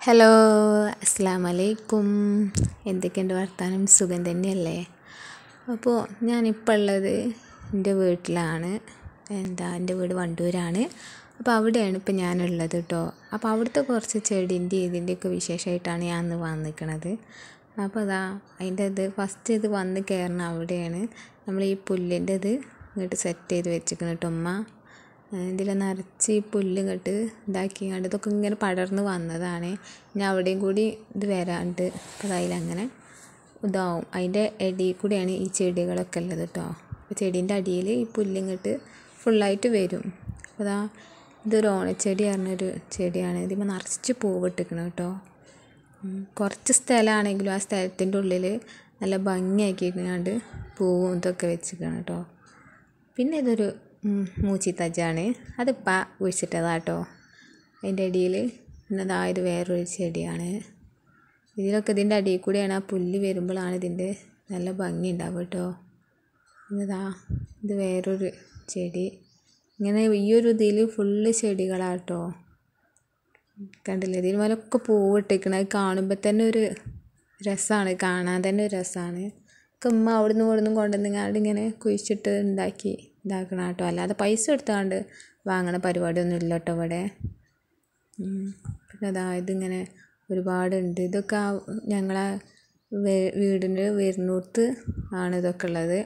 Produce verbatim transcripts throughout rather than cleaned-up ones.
Hello, അസ്സലാമു അലൈക്കും. എന്തൊക്കെയുണ്ട് വർത്താനം? സുഖം തന്നെയല്ലേ? അപ്പോൾ ഞാനിപ്പോൾ ഉള്ളത് എൻ്റെ വീട്ടിലാണ്. എന്താ എൻ്റെ വീട് വണ്ടൂരാണ്. അപ്പോൾ അവിടെയാണ് ഇപ്പോൾ ഞാനുള്ളത് കേട്ടോ. അപ്പോൾ അവിടുത്തെ കുറച്ച് ചെടീൻ്റെ ഇതിൻ്റെയൊക്കെ വിശേഷമായിട്ടാണ് ഞാൻ ഇന്ന് വന്നിരിക്കുന്നത്. അപ്പോൾ അതാ അതിൻ്റെ ഇത് ഫസ്റ്റ് ഇത് വന്ന് കയറണ അവിടെയാണ് നമ്മൾ ഈ പുല്ലിൻ്റെ ഇത് ഇങ്ങോട്ട് സെറ്റ് ചെയ്ത് വെച്ചിരിക്കണം കേട്ടോ. ഉമ്മ ഇതിൽ നിറച്ച് ഈ പുല്ല് ഇങ്ങോട്ട് ഇതാക്കി കണ്ട് ഇതൊക്കെ ഇങ്ങനെ പടർന്ന് വന്നതാണ്. ഞാൻ അവിടെയും കൂടി ഇത് വരാണ്ട് അപ്പോൾ അതിലങ്ങനെ ഇതാവും. അതിൻ്റെ ഇടയിൽ കൂടിയാണ് ഈ ചെടികളൊക്കെ ഉള്ളത് കേട്ടോ. അപ്പോൾ ചെടീൻ്റെ അടിയിൽ ഈ പുല്ലിങ്ങോട്ട് ഫുള്ളായിട്ട് വരും. അപ്പോൾ അതാ ഇതൊരു ഓണച്ചെടി പറഞ്ഞൊരു ചെടിയാണ്. ഇതിപ്പോൾ നിറച്ച് പൂവിട്ടിരിക്കണം കേട്ടോ. കുറച്ച് സ്ഥലമാണെങ്കിലും ആ സ്ഥലത്തിൻ്റെ ഉള്ളിൽ നല്ല ഭംഗിയാക്കിയിട്ടുണ്ട് പൂവും ഇതൊക്കെ വെച്ചിരിക്കണം കേട്ടോ. പിന്നെ ഇതൊരു മൂച്ചിത്തജ്ജാണ്. അതിപ്പോൾ കുഴിച്ചിട്ടതാണ് കേട്ടോ. അതിൻ്റെ അടിയിൽ പിന്നതാ ഇത് വേറൊരു ചെടിയാണ്. ഇതിലൊക്കെ ഇതിൻ്റെ അടിയിൽ കൂടെയാണ് ആ പുല്ല് വരുമ്പോഴാണ് ഇതിൻ്റെ നല്ല ഭംഗി ഉണ്ടാവുക കേട്ടോ. പിന്നതാ ഇത് വേറൊരു ചെടി. ഇങ്ങനെ ഈ ഒരു ഇതിൽ ഫുള്ള് ചെടികളാണ് കേട്ടോ. കണ്ടില്ലേ? ഇതിന് മേലൊക്കെ പൂവിട്ടിരിക്കണം. അത് കാണുമ്പോൾ തന്നെ ഒരു രസമാണ്, കാണാൻ തന്നെ ഒരു രസമാണ്. ഉമ്മ അവിടെ നിന്ന് ഇവിടെ നിന്ന് കൊണ്ടുവന്നിങ്ങാണ്ട് ഇങ്ങനെ കുഴിച്ചിട്ട് ഉണ്ടാക്കി ഇതാക്കണം കേട്ടോ. അല്ലാതെ പൈസ എടുത്താണ്ട് വാങ്ങണ പരിപാടിയൊന്നും ഇല്ല കേട്ടോ ഇവിടെ. പിന്നെ അതായത് ഇങ്ങനെ ഒരുപാടുണ്ട്. ഇതൊക്കെ ഞങ്ങളെ വീടിൻ്റെ വരുന്നിടത്ത് ആണ് ഇതൊക്കെ ഉള്ളത്.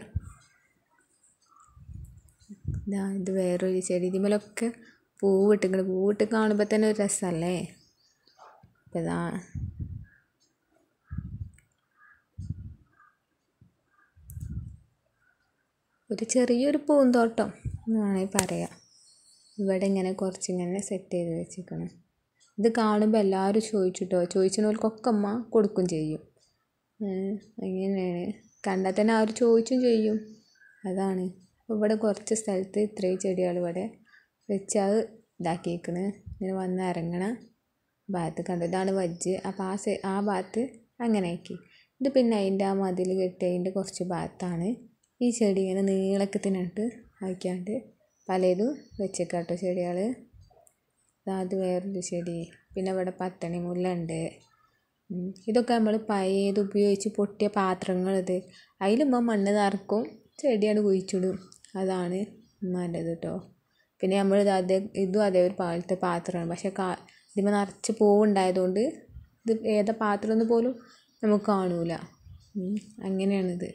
ഇതാ ഇത് വേറൊരു ചെടി. ഇതിമേലൊക്കെ പൂവിട്ടിങ്ങനെ പൂവിട്ട് കാണുമ്പോൾ തന്നെ ഒരു രസമല്ലേ? അപ്പം ഇതാ ഒരു ചെറിയൊരു പൂന്തോട്ടം എന്ന് വേണമെങ്കിൽ പറയാം. ഇവിടെ ഇങ്ങനെ കുറച്ചിങ്ങനെ സെറ്റ് ചെയ്ത് വെച്ചിരിക്കണം. ഇത് കാണുമ്പോൾ എല്ലാവരും ചോദിച്ചിട്ടോ, ചോദിച്ചവർക്കൊക്കെ അമ്മ കൊടുക്കും ചെയ്യും. അങ്ങനെയാണ് കണ്ടാൽ തന്നെ അവർ ചോദിച്ചും ചെയ്യും. അതാണ് ഇവിടെ കുറച്ച് സ്ഥലത്ത് ഇത്രയും ചെടികൾ ഇവിടെ വെച്ച് അത് ഇതാക്കിയിരിക്കണ്. ഇങ്ങനെ വന്ന് ഇറങ്ങണ ഭാഗത്ത് കണ്ടു. ഇതാണ് വജ്ജ്. അപ്പോൾ ആ സെ ആ ഭാഗത്ത് അങ്ങനെ ആക്കി. ഇത് പിന്നെ അതിൻ്റെ ആ മതിൽ കെട്ടിയതിൻ്റെ കുറച്ച് ഭാഗത്താണ് ഈ ചെടി ഇങ്ങനെ നീളക്കത്തിനായിട്ട് ആക്കിയാണ്ട് പലതും വെച്ചേക്കാം കേട്ടോ ചെടികൾ. അത് വേറൊരു ചെടി. പിന്നെ ഇവിടെ പത്തണി മുല്ല ഉണ്ട്. ഇതൊക്കെ നമ്മൾ പഴയത് ഉപയോഗിച്ച് പൊട്ടിയ പാത്രങ്ങൾ. ഇത് അതിലുമ്പോൾ മണ്ണ് നിറക്കും, ചെടിയാണ് കുഴിച്ചിടും. അതാണ് ഉമ്മാൻ്റെത് കേട്ടോ. പിന്നെ നമ്മൾ ഇത് അതേ ഇതും അതേ ഒരു പാലത്തെ പാത്രമാണ്. പക്ഷേ കാ ഇതിപ്പോൾ നിറച്ച് പൂവുണ്ടായതുകൊണ്ട് ഇത് ഏതാ പാത്രം എന്ന് പോലും നമുക്ക് കാണൂല. അങ്ങനെയാണിത്,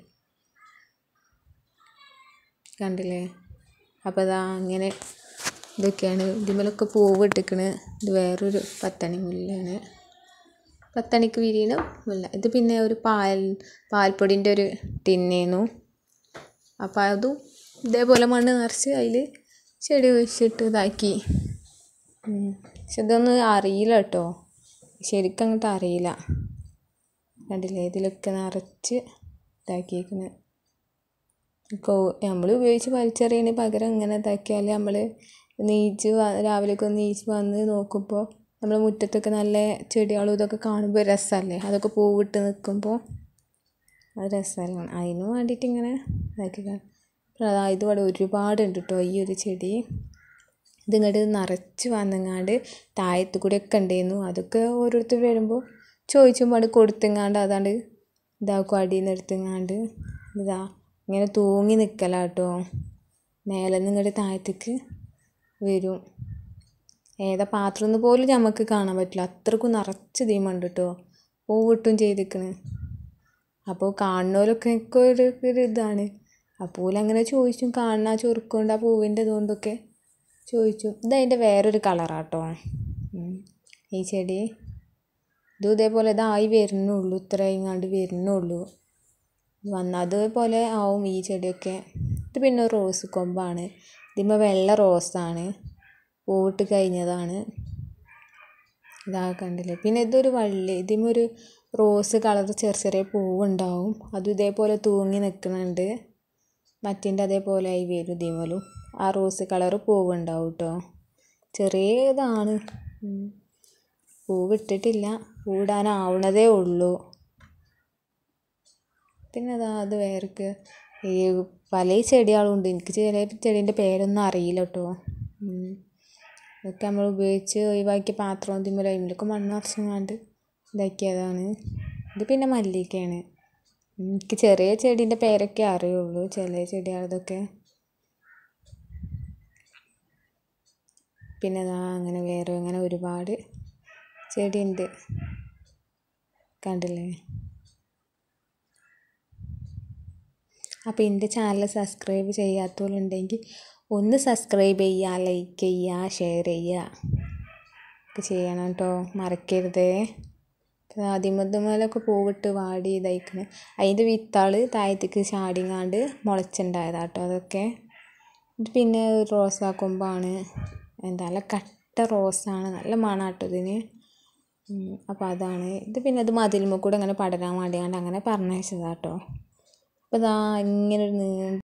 കണ്ടില്ലേ? അപ്പോൾ അതാ അങ്ങനെ ഇതൊക്കെയാണ്. ഇതിമേലൊക്കെ പൂവ് ഇട്ടിക്കണ്. ഇത് വേറൊരു പത്തണി മുല്ലാണ്. പത്തണിക്ക് വിരിയണ മുല്ല. ഇത് പിന്നെ ഒരു പാൽ പാൽപ്പൊടിൻ്റെ ഒരു ടിന്നേന്നു. അപ്പോൾ അതും ഇതേപോലെ മണ്ണ് നിറച്ച് അതിൽ ചെടി കുഴിച്ചിട്ട് ഇതാക്കി. പക്ഷെ ഇതൊന്നും അറിയില്ല കേട്ടോ, ശരിക്കും അങ്ങോട്ട് അറിയില്ല. കണ്ടില്ലേ? ഇതിലൊക്കെ നിറച്ച് ഇതാക്കിയിരിക്കുന്നത്. ഇപ്പോൾ നമ്മൾ ഉപയോഗിച്ച് വലിച്ചെറിയണ പകരം ഇങ്ങനെ ഇതാക്കിയാൽ നമ്മൾ നീച്ച് രാവിലെയൊക്കെ ഒന്ന് നീച്ച് വന്ന് നോക്കുമ്പോൾ നമ്മൾ മുറ്റത്തൊക്കെ നല്ല ചെടികളും ഇതൊക്കെ കാണുമ്പോൾ രസമല്ലേ? അതൊക്കെ പൂവിട്ട് നിൽക്കുമ്പോൾ അത് രസമല്ല. അതിന് വേണ്ടിയിട്ട് ഇങ്ങനെ ഇതാക്കിയാണ്. അതായത് ഇവിടെ ഒരുപാടുണ്ട് കേട്ടോ ഈ ഒരു ചെടി. ഇതിങ്ങോട്ട് നിറച്ച് വന്നെങ്ങാണ്ട് താഴത്ത് കൂടെയൊക്കെ ഉണ്ടായിരുന്നു. അതൊക്കെ ഓരോരുത്തർ വരുമ്പോൾ ചോദിച്ചുമ്പോൾ അത് കൊടുത്തെങ്ങാണ്ട് അതാണ്ട് ഇതാക്കും. അടിയിൽ നിന്ന് എടുത്തെങ്ങാണ്ട് ഇതാ ഇങ്ങനെ തൂങ്ങി നിൽക്കല കേട്ടോ. മേലെ നിന്ന് ഇങ്ങോട്ട് താഴത്തേക്ക് വരും. ഏതാ പാത്രം എന്ന് പോലും നമുക്ക് കാണാൻ പറ്റില്ല. അത്രക്കും നിറച്ച് തീമുണ്ട് കേട്ടോ. പൂവിട്ടും ചെയ്തിരിക്കണ്. അപ്പോൾ കാണുന്നവരൊക്കെ ഒക്കെ ഒരു ഒരു ഇതാണ്. അപ്പോൾ അങ്ങനെ ചോദിച്ചും കാണുന്ന ആ ചുരുക്കൊണ്ട് ആ പൂവിൻ്റെ ഇതുകൊണ്ടൊക്കെ ചോദിച്ചു. ഇതതിൻ്റെ വേറൊരു കളറാട്ടോ ഈ ചെടി. ഇതും ഇതേപോലെ ഇതായി വരുന്നുള്ളൂ, ഇത്ര ഇങ്ങാണ്ട് വരുന്നുള്ളൂ. വന്ന് അതേപോലെ ആവും ഈ ചെടിയൊക്കെ. ഇത് പിന്നെ റോസ് കൊമ്പാണ്. ഇതിന്മേൽ വെള്ള റോസാണ്, പൂവിട്ട് കഴിഞ്ഞതാണ്. ഇതാ കണ്ടില്ലേ? പിന്നെ ഇതൊരു വള്ളി. ഇതിന്മേൽ ഒരു റോസ് കളർ ചെറിയ ചെറിയ പൂവുണ്ടാവും. അതും ഇതേപോലെ തൂങ്ങി നിൽക്കുന്നുണ്ട്. മറ്റിൻ്റെ അതേപോലെ ആയി വരും. ഇതിന്മേലും ആ റോസ് കളർ പൂവുണ്ടാവും കേട്ടോ. ചെറിയതാണ്, പൂവിട്ടിട്ടില്ല, പൂവിടാനാവണതേ ഉള്ളൂ. പിന്നെ അതാ അത് വേറൊക്കെ ഈ പല ചെടികളും ഉണ്ട്. എനിക്ക് ചില ചെടീൻ്റെ പേരൊന്നും അറിയില്ല കേട്ടോ. ഇതൊക്കെ നമ്മൾ ഉപയോഗിച്ച് ഒഴിവാക്കിയ പാത്രം ഇതിന്മേൽ അതിന്മേലൊക്കെ മണ്ണ് നിറച്ചങ്ങാണ്ട് ഇതാക്കിയതാണ്. ഇത് പിന്നെ മല്ലികയാണ്. എനിക്ക് ചെറിയ ചെടീൻ്റെ പേരൊക്കെ അറിയുള്ളൂ, ചില ചെടികളതൊക്കെ. പിന്നെ ഇതാ അങ്ങനെ വേറെ അങ്ങനെ ഒരുപാട് ചെടിയുണ്ട്, കണ്ടില്ലേ. അപ്പോൾ എൻ്റെ ചാനൽ സബ്സ്ക്രൈബ് ചെയ്യാത്തവരുണ്ടെങ്കിൽ ഒന്ന് സബ്സ്ക്രൈബ് ചെയ്യുക, ലൈക്ക് ചെയ്യുക, ഷെയർ ചെയ്യുക ഒക്കെ ചെയ്യണം കേട്ടോ, മറക്കരുതേ. ആദ്യമതുമേലൊക്കെ പൂവിട്ട് വാടി ഇതായിക്കണ്. അതിൻ്റെ വിത്താൾ താഴത്തേക്ക് ചാടിങ്ങാണ്ട് മുളച്ചുണ്ടായതാട്ടോ അതൊക്കെ. ഇത് പിന്നെ ഒരു റോസാക്കൊമ്പാണ്, എന്താ നല്ല കട്ട റോസാണ്, നല്ല മണാട്ടോ ഇതിന്. അപ്പോൾ അതാണ് ഇത്. പിന്നെ അത് മതിലുമ്മ കൂടെ അങ്ങനെ പടരാൻ വേണ്ടിയാണ്ട് അങ്ങനെ പറഞ്ഞയച്ചതാട്ടോ. അപ്പോൾ ഇതാ ഇങ്ങനെ ഒരു നീണ്ട